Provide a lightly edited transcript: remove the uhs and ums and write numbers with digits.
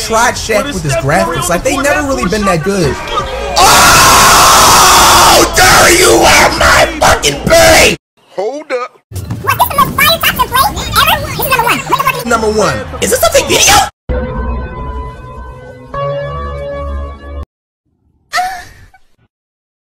tried Shaq with his graphics. Like, they never really been that good. Oh, dare you have my fucking pay? Hold up. What, this is the most fire toxin play ever? This is number one. What the fuck is Number one. Is this a fake video?